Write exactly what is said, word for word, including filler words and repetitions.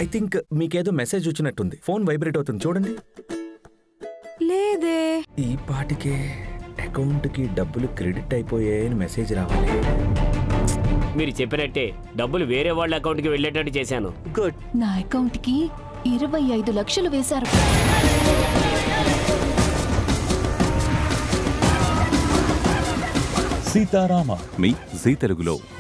I think మీకేదో message వచ్చినట్టుంది. Phone vibrate అవుతుంది చూడండి. లేదే. ఈ పాటికే అకౌంట్ కి డబ్బులు క్రెడిట్ అయిపోయాయని మెసేజ్ రావాలి. మీరు చెప్పినట్టే డబ్బులు వేరే వాళ్ళ అకౌంట్ కి వెళ్ళేటట్టు చేశాను. గుడ్. నా అకౌంట్ కి ఇరవై ఐదు లక్షలు వేశారు. సీతారామ మీ జీ తెలుగులో.